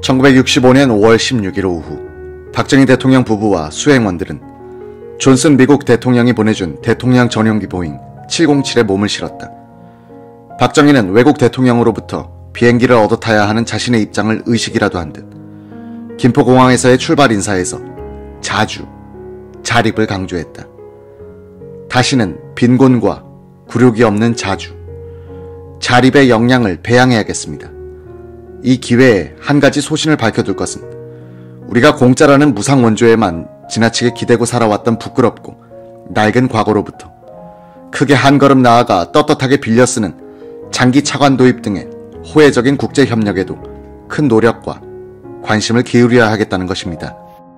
1965년 5월 16일 오후 박정희 대통령 부부와 수행원들은 존슨 미국 대통령이 보내준 대통령 전용기 보잉 707에 몸을 실었다. 박정희는 외국 대통령으로부터 비행기를 얻어 타야 하는 자신의 입장을 의식이라도 한 듯 김포공항에서의 출발 인사에서 자주, 자립을 강조했다. 다시는 빈곤과 굴욕이 없는 자주, 자립의 역량을 배양해야겠습니다. 이 기회에 한 가지 소신을 밝혀둘 것은 우리가 공짜라는 무상 원조에만 지나치게 기대고 살아왔던 부끄럽고 낡은 과거로부터 크게 한 걸음 나아가 떳떳하게 빌려 쓰는 장기 차관 도입 등의 호혜적인 국제협력에도 큰 노력과 관심을 기울여야 하겠다는 것입니다.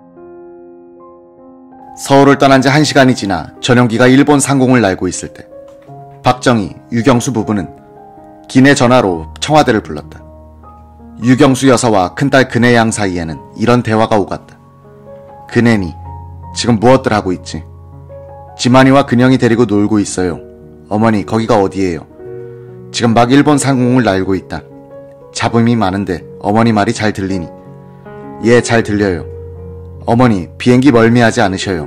서울을 떠난 지 1시간이 지나 전용기가 일본 상공을 날고 있을 때 박정희, 유경수 부부는 기내 전화로 청와대를 불렀다. 유경수 여사와 큰딸 근혜 양 사이에는 이런 대화가 오갔다. 근혜니, 지금 무엇들 하고 있지? 지만이와 근영이 데리고 놀고 있어요. 어머니, 거기가 어디예요? 지금 막 일본 상공을 날고 있다. 잡음이 많은데 어머니 말이 잘 들리니? 예, 잘 들려요. 어머니, 비행기 멀미하지 않으셔요?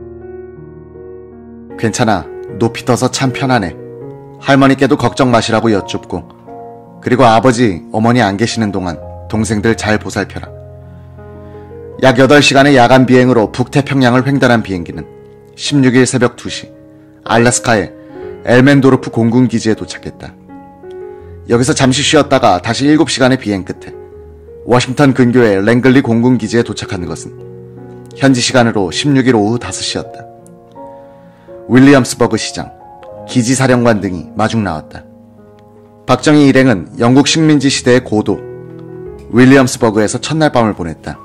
괜찮아. 높이 떠서 참 편하네. 할머니께도 걱정 마시라고 여쭙고 그리고 아버지, 어머니 안 계시는 동안 동생들 잘 보살펴라. 약 8시간의 야간 비행으로 북태평양을 횡단한 비행기는 16일 새벽 2시 알래스카의 엘멘도르프 공군기지에 도착했다. 여기서 잠시 쉬었다가 다시 7시간의 비행 끝에 워싱턴 근교의 랭글리 공군기지에 도착하는 것은 현지 시간으로 16일 오후 5시였다. 윌리엄스버그 시장, 기지사령관 등이 마중 나왔다. 박정희 일행은 영국 식민지 시대의 고도 윌리엄스버그에서 첫날 밤을 보냈다.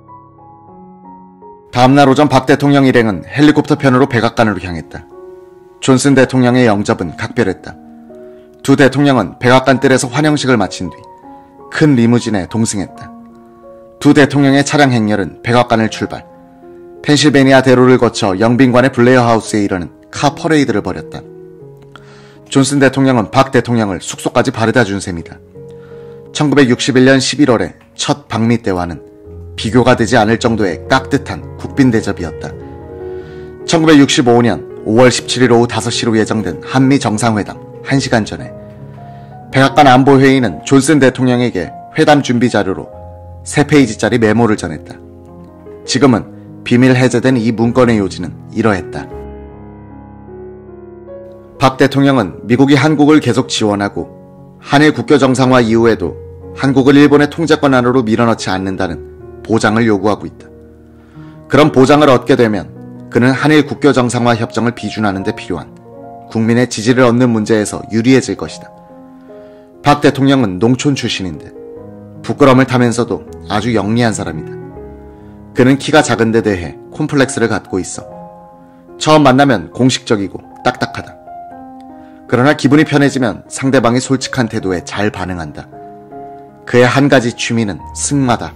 다음날 오전 박 대통령 일행은 헬리콥터 편으로 백악관으로 향했다. 존슨 대통령의 영접은 각별했다. 두 대통령은 백악관 뜰에서 환영식을 마친 뒤 큰 리무진에 동승했다. 두 대통령의 차량 행렬은 백악관을 출발, 펜실베니아 대로를 거쳐 영빈관의 블레어 하우스에 이르는 카 퍼레이드를 벌였다. 존슨 대통령은 박 대통령을 숙소까지 바래다 준 셈이다. 1961년 11월의 첫 방미 때와는 비교가 되지 않을 정도의 깍듯한 국빈 대접이었다. 1965년 5월 17일 오후 5시로 예정된 한미 정상회담 1시간 전에 백악관 안보회의는 존슨 대통령에게 회담 준비 자료로 3페이지짜리 메모를 전했다. 지금은 비밀 해제된 이 문건의 요지는 이러했다. 박 대통령은 미국이 한국을 계속 지원하고 한일 국교 정상화 이후에도 한국을 일본의 통제권 안으로 밀어넣지 않는다는 보장을 요구하고 있다. 그런 보장을 얻게 되면 그는 한일 국교 정상화 협정을 비준하는 데 필요한 국민의 지지를 얻는 문제에서 유리해질 것이다. 박 대통령은 농촌 출신인데 부끄러움을 타면서도 아주 영리한 사람이다. 그는 키가 작은 데 대해 콤플렉스를 갖고 있어. 처음 만나면 공식적이고 딱딱하다. 그러나 기분이 편해지면 상대방의 솔직한 태도에 잘 반응한다. 그의 한 가지 취미는 승마다.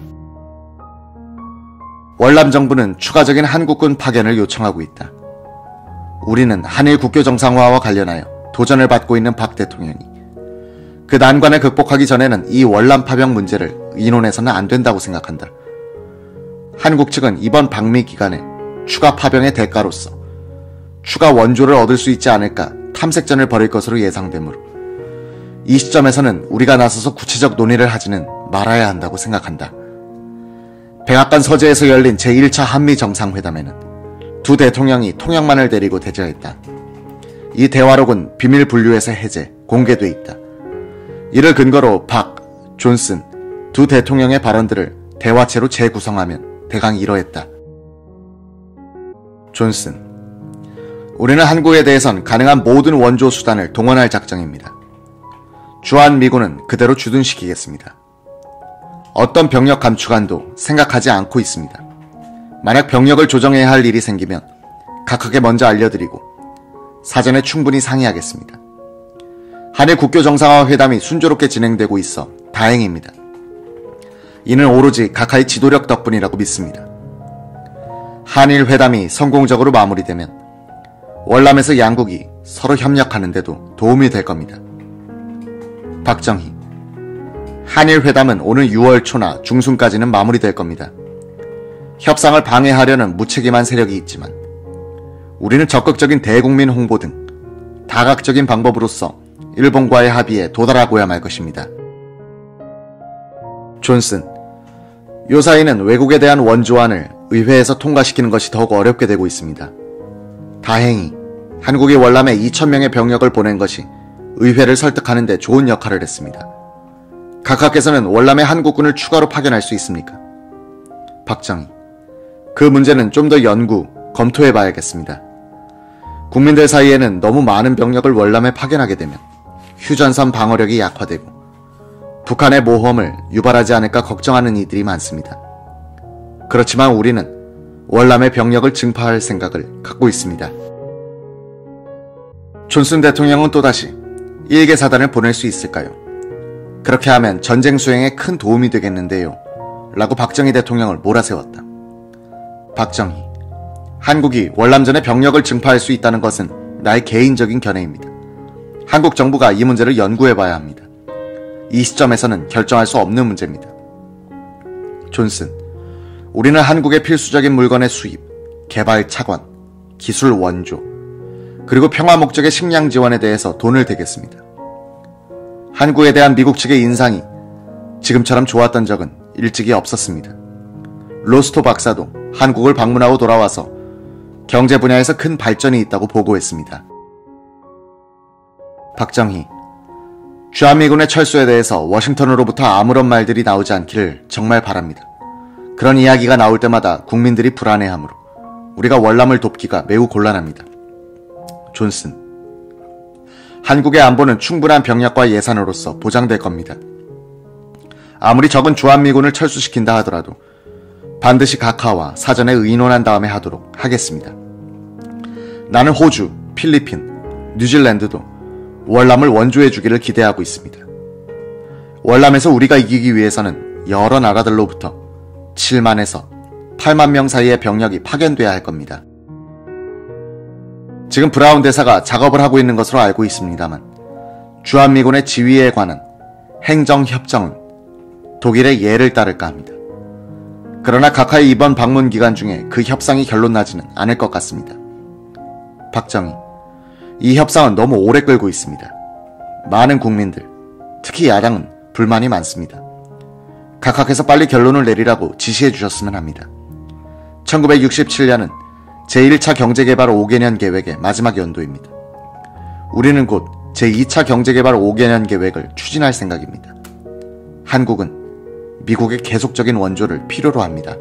월남 정부는 추가적인 한국군 파견을 요청하고 있다. 우리는 한일 국교 정상화와 관련하여 도전을 받고 있는 박 대통령이 그 난관을 극복하기 전에는 이 월남 파병 문제를 의논해서는 안 된다고 생각한다. 한국 측은 이번 방미 기간에 추가 파병의 대가로서 추가 원조를 얻을 수 있지 않을까 탐색전을 벌일 것으로 예상되므로 이 시점에서는 우리가 나서서 구체적 논의를 하지는 말아야 한다고 생각한다. 백악관 서재에서 열린 제1차 한미 정상회담에는 두 대통령이 통역만을 데리고 대저했다. 이 대화록은 비밀 분류에서 해제, 공개돼 있다. 이를 근거로 박, 존슨 두 대통령의 발언들을 대화체로 재구성하면 대강 이러했다. 존슨, 우리는 한국에 대해선 가능한 모든 원조 수단을 동원할 작정입니다. 주한미군은 그대로 주둔시키겠습니다. 어떤 병력 감축안도 생각하지 않고 있습니다. 만약 병력을 조정해야 할 일이 생기면 각하게 먼저 알려드리고 사전에 충분히 상의하겠습니다. 한일 국교 정상화 회담이 순조롭게 진행되고 있어 다행입니다. 이는 오로지 각하의 지도력 덕분이라고 믿습니다. 한일 회담이 성공적으로 마무리되면 월남에서 양국이 서로 협력하는 데도 도움이 될 겁니다. 박정희, 한일 회담은 오는 6월 초나 중순까지는 마무리될 겁니다. 협상을 방해하려는 무책임한 세력이 있지만 우리는 적극적인 대국민 홍보 등 다각적인 방법으로서 일본과의 합의에 도달하고야 말 것입니다. 존슨, 요사이는 외국에 대한 원조안을 의회에서 통과시키는 것이 더욱 어렵게 되고 있습니다. 다행히 한국이 월남에 2,000명의 병력을 보낸 것이 의회를 설득하는 데 좋은 역할을 했습니다. 각하께서는 월남에 한국군을 추가로 파견할 수 있습니까? 박정희, 그 문제는 좀 더 연구, 검토해 봐야겠습니다. 국민들 사이에는 너무 많은 병력을 월남에 파견하게 되면 휴전선 방어력이 약화되고 북한의 모험을 유발하지 않을까 걱정하는 이들이 많습니다. 그렇지만 우리는 월남의 병력을 증파할 생각을 갖고 있습니다. 존슨 대통령은 또다시 일개 사단을 보낼 수 있을까요? 그렇게 하면 전쟁 수행에 큰 도움이 되겠는데요. 라고 박정희 대통령을 몰아세웠다. 박정희, 한국이 월남전에 병력을 증파할 수 있다는 것은 나의 개인적인 견해입니다. 한국 정부가 이 문제를 연구해봐야 합니다. 이 시점에서는 결정할 수 없는 문제입니다. 존슨, 우리는 한국의 필수적인 물건의 수입, 개발 차관, 기술 원조, 그리고 평화 목적의 식량 지원에 대해서 돈을 대겠습니다. 한국에 대한 미국 측의 인상이 지금처럼 좋았던 적은 일찍이 없었습니다. 로스토 박사도 한국을 방문하고 돌아와서 경제 분야에서 큰 발전이 있다고 보고했습니다. 박정희, 주한미군의 철수에 대해서 워싱턴으로부터 아무런 말들이 나오지 않기를 정말 바랍니다. 그런 이야기가 나올 때마다 국민들이 불안해하므로 우리가 월남을 돕기가 매우 곤란합니다. 존슨, 한국의 안보는 충분한 병력과 예산으로서 보장될 겁니다. 아무리 적은 주한미군을 철수시킨다 하더라도 반드시 각하와 사전에 의논한 다음에 하도록 하겠습니다. 나는 호주, 필리핀, 뉴질랜드도 월남을 원조해 주기를 기대하고 있습니다. 월남에서 우리가 이기기 위해서는 여러 나라들로부터 7만에서 8만 명 사이의 병력이 파견돼야 할 겁니다. 지금 브라운 대사가 작업을 하고 있는 것으로 알고 있습니다만 주한미군의 지휘에 관한 행정협정은 독일의 예를 따를까 합니다. 그러나 각하의 이번 방문 기간 중에 그 협상이 결론나지는 않을 것 같습니다. 박정희, 이 협상은 너무 오래 끌고 있습니다. 많은 국민들, 특히 야당은 불만이 많습니다. 각하께서 빨리 결론을 내리라고 지시해 주셨으면 합니다. 1967년은 제1차 경제개발 5개년 계획의 마지막 연도입니다. 우리는 곧 제2차 경제개발 5개년 계획을 추진할 생각입니다. 한국은 미국의 계속적인 원조를 필요로 합니다.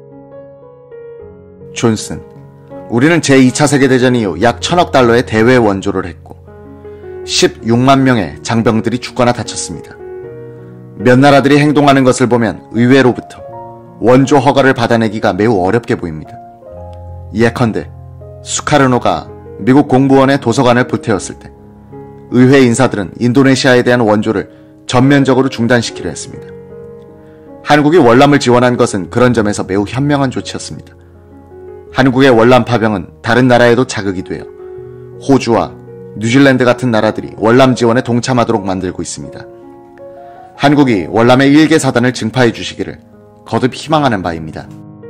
존슨, 우리는 제2차 세계대전 이후 약 1,000억 달러의 대외 원조를 했고 16만 명의 장병들이 죽거나 다쳤습니다. 몇 나라들이 행동하는 것을 보면 의회로부터 원조 허가를 받아내기가 매우 어렵게 보입니다. 예컨대 수카르노가 미국 공무원의 도서관을 불태웠을 때 의회 인사들은 인도네시아에 대한 원조를 전면적으로 중단시키려 했습니다. 한국이 월남을 지원한 것은 그런 점에서 매우 현명한 조치였습니다. 한국의 월남 파병은 다른 나라에도 자극이 되어 호주와 뉴질랜드 같은 나라들이 월남 지원에 동참하도록 만들고 있습니다. 한국이 월남의 일개 사단을 증파해 주시기를 거듭 희망하는 바입니다.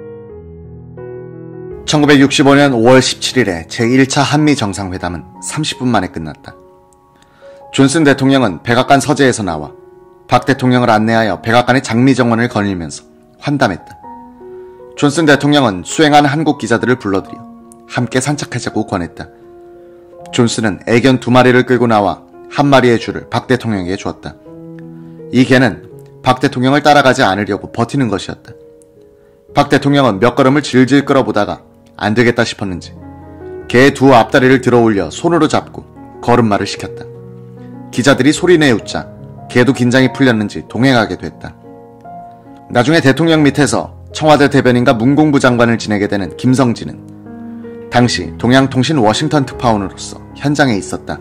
1965년 5월 17일에 제1차 한미정상회담은 30분 만에 끝났다. 존슨 대통령은 백악관 서재에서 나와 박 대통령을 안내하여 백악관의 장미정원을 거닐면서 환담했다. 존슨 대통령은 수행한 한국 기자들을 불러들여 함께 산책하자고 권했다. 존슨은 애견 2마리를 끌고 나와 한 마리의 쥐를 박 대통령에게 주었다. 이 개는 박 대통령을 따라가지 않으려고 버티는 것이었다. 박 대통령은 몇 걸음을 질질 끌어보다가 안 되겠다 싶었는지 개의 2 앞다리를 들어 올려 손으로 잡고 걸음마를 시켰다. 기자들이 소리내어 웃자 개도 긴장이 풀렸는지 동행하게 됐다. 나중에 대통령 밑에서 청와대 대변인과 문공부 장관을 지내게 되는 김성진은 당시 동양통신 워싱턴 특파원으로서 현장에 있었다.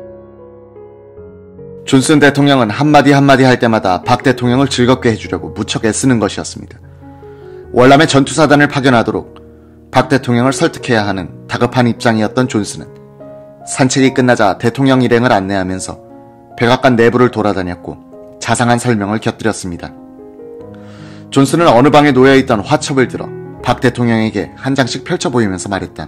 존슨 대통령은 한마디 한마디 할 때마다 박 대통령을 즐겁게 해주려고 무척 애쓰는 것이었습니다. 월남에 전투사단을 파견하도록 박 대통령을 설득해야 하는 다급한 입장이었던 존슨은 산책이 끝나자 대통령 일행을 안내하면서 백악관 내부를 돌아다녔고 자상한 설명을 곁들였습니다. 존슨은 어느 방에 놓여있던 화첩을 들어 박 대통령에게 한 장씩 펼쳐 보이면서 말했다.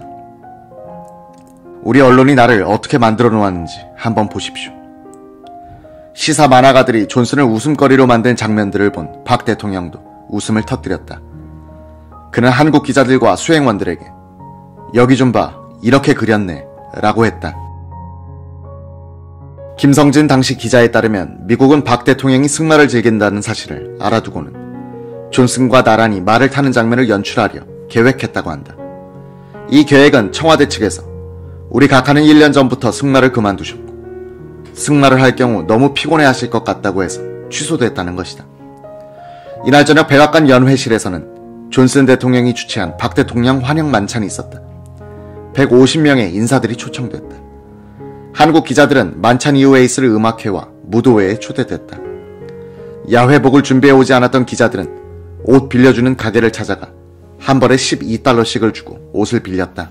우리 언론이 나를 어떻게 만들어 놓았는지 한번 보십시오. 시사 만화가들이 존슨을 웃음거리로 만든 장면들을 본 박 대통령도 웃음을 터뜨렸다. 그는 한국 기자들과 수행원들에게 여기 좀 봐, 이렇게 그렸네 라고 했다. 김성진 당시 기자에 따르면 미국은 박 대통령이 승마를 즐긴다는 사실을 알아두고는 존슨과 나란히 말을 타는 장면을 연출하려 계획했다고 한다. 이 계획은 청와대 측에서 우리 각하는 1년 전부터 승마를 그만두셨고 승마를 할 경우 너무 피곤해하실 것 같다고 해서 취소됐다는 것이다. 이날 저녁 백악관 연회실에서는 존슨 대통령이 주최한 박 대통령 환영 만찬이 있었다. 150명의 인사들이 초청됐다. 한국 기자들은 만찬 이후에 있을 음악회와 무도회에 초대됐다. 야회복을 준비해오지 않았던 기자들은 옷 빌려주는 가게를 찾아가 한 벌에 $12씩을 주고 옷을 빌렸다.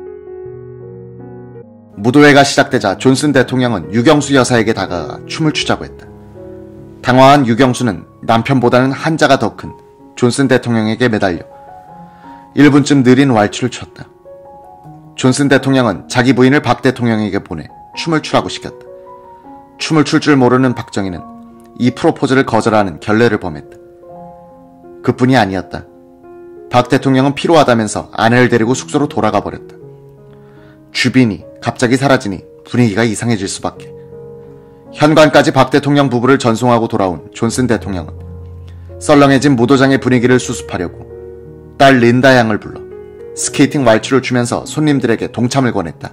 무도회가 시작되자 존슨 대통령은 유경수 여사에게 다가가 춤을 추자고 했다. 당황한 유경수는 남편보다는 한자가 더 큰 존슨 대통령에게 매달려 1분쯤 느린 왈츠를 췄다. 존슨 대통령은 자기 부인을 박 대통령에게 보내 춤을 추라고 시켰다. 춤을 출 줄 모르는 박정희는 이 프로포즈를 거절하는 결례를 범했다. 그뿐이 아니었다. 박 대통령은 피로하다면서 아내를 데리고 숙소로 돌아가 버렸다. 주빈이 갑자기 사라지니 분위기가 이상해질 수밖에. 현관까지 박 대통령 부부를 전송하고 돌아온 존슨 대통령은 썰렁해진 무도장의 분위기를 수습하려고 딸 린다 양을 불러 스케이팅 왈츠를 추면서 손님들에게 동참을 권했다.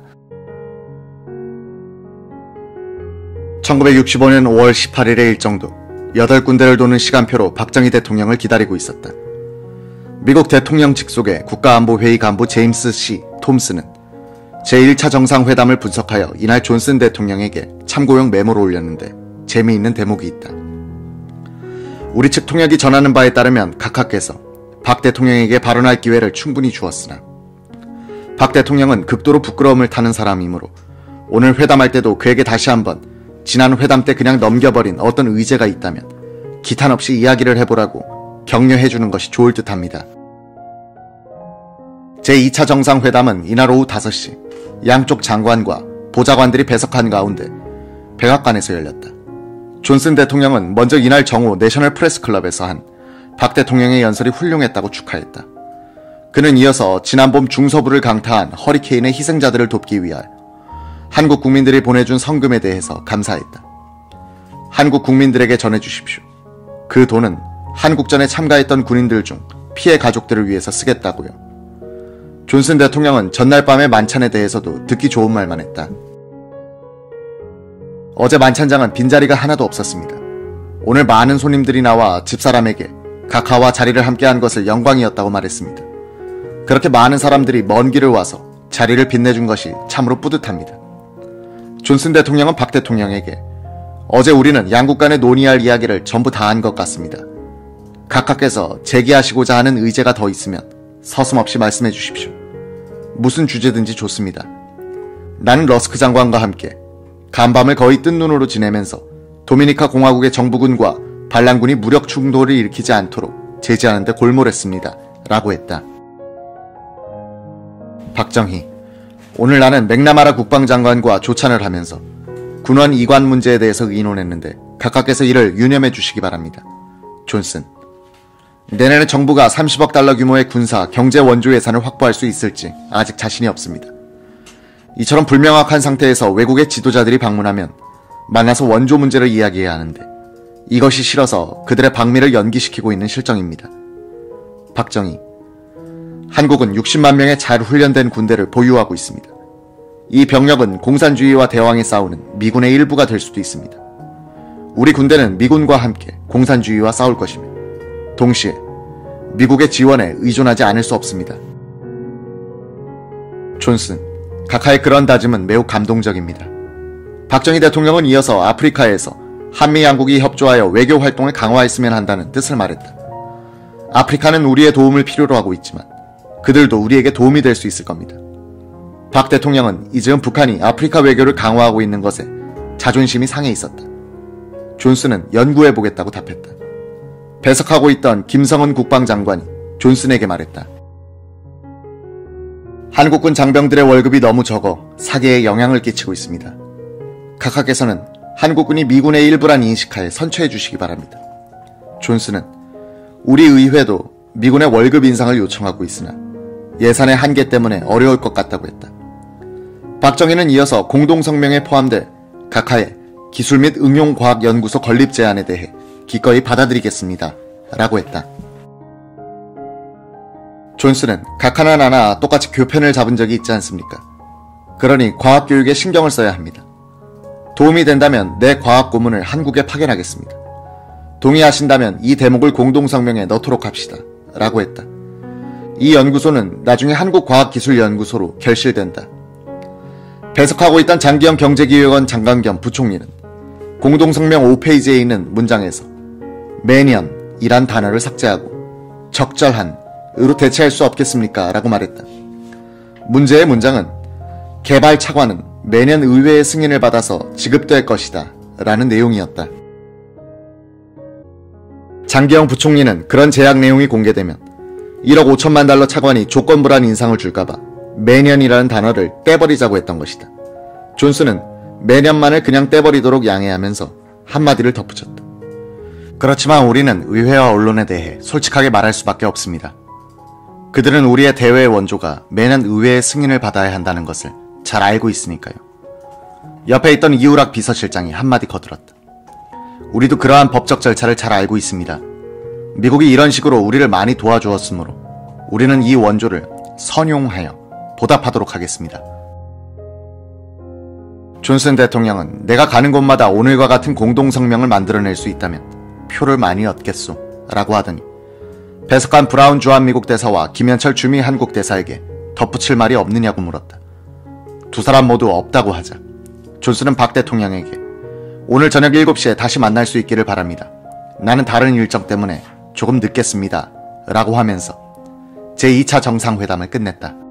1965년 5월 18일의 일정도 8군데를 도는 시간표로 박정희 대통령을 기다리고 있었다. 미국 대통령 직속의 국가안보회의 간부 제임스 C. 톰스는 제1차 정상회담을 분석하여 이날 존슨 대통령에게 참고용 메모를 올렸는데 재미있는 대목이 있다. 우리 측 통역이 전하는 바에 따르면 각하께서 박 대통령에게 발언할 기회를 충분히 주었으나 박 대통령은 극도로 부끄러움을 타는 사람이므로 오늘 회담할 때도 그에게 다시 한번 지난 회담 때 그냥 넘겨버린 어떤 의제가 있다면 기탄 없이 이야기를 해보라고 격려해주는 것이 좋을 듯합니다. 제2차 정상회담은 이날 오후 5시 양쪽 장관과 보좌관들이 배석한 가운데 백악관에서 열렸다. 존슨 대통령은 먼저 이날 정오 내셔널 프레스클럽에서 한 박 대통령의 연설이 훌륭했다고 축하했다. 그는 이어서 지난 봄 중서부를 강타한 허리케인의 희생자들을 돕기 위하여 한국 국민들이 보내준 성금에 대해서 감사했다. 한국 국민들에게 전해주십시오. 그 돈은 한국전에 참가했던 군인들 중 피해 가족들을 위해서 쓰겠다고요. 존슨 대통령은 전날 밤의 만찬에 대해서도 듣기 좋은 말만 했다. 어제 만찬장은 빈자리가 하나도 없었습니다. 오늘 많은 손님들이 나와 집사람에게 각하와 자리를 함께한 것을 영광이었다고 말했습니다. 그렇게 많은 사람들이 먼 길을 와서 자리를 빛내준 것이 참으로 뿌듯합니다. 존슨 대통령은 박 대통령에게 어제 우리는 양국 간에 논의할 이야기를 전부 다 한 것 같습니다. 각하께서 제기하시고자 하는 의제가 더 있으면 서슴없이 말씀해 주십시오. 무슨 주제든지 좋습니다. 나는 러스크 장관과 함께 간밤을 거의 뜬 눈으로 지내면서 도미니카 공화국의 정부군과 반란군이 무력 충돌을 일으키지 않도록 제지하는 데 골몰했습니다. 라고 했다. 박정희, 오늘 나는 맥나마라 국방장관과 조찬을 하면서 군원 이관 문제에 대해서 의논했는데 각하께서 이를 유념해 주시기 바랍니다. 존슨, 내년에 정부가 30억 달러 규모의 군사, 경제 원조 예산을 확보할 수 있을지 아직 자신이 없습니다. 이처럼 불명확한 상태에서 외국의 지도자들이 방문하면 만나서 원조 문제를 이야기해야 하는데 이것이 싫어서 그들의 방미를 연기시키고 있는 실정입니다. 박정희, 한국은 60만 명의 잘 훈련된 군대를 보유하고 있습니다. 이 병력은 공산주의와 대왕에 싸우는 미군의 일부가 될 수도 있습니다. 우리 군대는 미군과 함께 공산주의와 싸울 것이며 동시에 미국의 지원에 의존하지 않을 수 없습니다. 존슨, 각하의 그런 다짐은 매우 감동적입니다. 박정희 대통령은 이어서 아프리카에서 한미 양국이 협조하여 외교 활동을 강화했으면 한다는 뜻을 말했다. 아프리카는 우리의 도움을 필요로 하고 있지만 그들도 우리에게 도움이 될 수 있을 겁니다. 박 대통령은 이즈음 북한이 아프리카 외교를 강화하고 있는 것에 자존심이 상해 있었다. 존슨은 연구해보겠다고 답했다. 배석하고 있던 김성은 국방장관이 존슨에게 말했다. 한국군 장병들의 월급이 너무 적어 사계에 영향을 끼치고 있습니다. 각하께서는 한국군이 미군의 일부란 인식하에 선처해 주시기 바랍니다. 존슨은 우리 의회도 미군의 월급 인상을 요청하고 있으나 예산의 한계 때문에 어려울 것 같다고 했다. 박정희는 이어서 공동성명에 포함돼 각하의 기술 및 응용과학연구소 건립 제안에 대해 기꺼이 받아들이겠습니다. 라고 했다. 존슨은 각하나 나나 똑같이 교편을 잡은 적이 있지 않습니까? 그러니 과학교육에 신경을 써야 합니다. 도움이 된다면 내 과학 고문을 한국에 파견하겠습니다. 동의하신다면 이 대목을 공동성명에 넣도록 합시다. 라고 했다. 이 연구소는 나중에 한국과학기술연구소로 결실된다. 배석하고 있던 장기영 경제기획원 장관 겸 부총리는 공동성명 5페이지에 있는 문장에서 매년이란 단어를 삭제하고 적절한으로 대체할 수 없겠습니까? 라고 말했다. 문제의 문장은 개발 차관은 매년 의회의 승인을 받아서 지급될 것이다 라는 내용이었다. 장기영 부총리는 그런 제약 내용이 공개되면 1억 5천만 달러 차관이 조건부란 인상을 줄까봐 매년이라는 단어를 떼버리자고 했던 것이다. 존슨은 매년만을 그냥 떼버리도록 양해하면서 한마디를 덧붙였다. 그렇지만 우리는 의회와 언론에 대해 솔직하게 말할 수밖에 없습니다. 그들은 우리의 대외 원조가 매년 의회의 승인을 받아야 한다는 것을 잘 알고 있으니까요. 옆에 있던 이우락 비서실장이 한마디 거들었다. 우리도 그러한 법적 절차를 잘 알고 있습니다. 미국이 이런 식으로 우리를 많이 도와주었으므로 우리는 이 원조를 선용하여 보답하도록 하겠습니다. 존슨 대통령은 내가 가는 곳마다 오늘과 같은 공동성명을 만들어낼 수 있다면 표를 많이 얻겠소 라고 하더니 배석한 브라운 주한미국 대사와 김현철 주미 한국 대사에게 덧붙일 말이 없느냐고 물었다. 두 사람 모두 없다고 하자 존슨은 박 대통령에게 오늘 저녁 7시에 다시 만날 수 있기를 바랍니다. 나는 다른 일정 때문에 조금 늦겠습니다. 라고 하면서 제2차 정상회담을 끝냈다.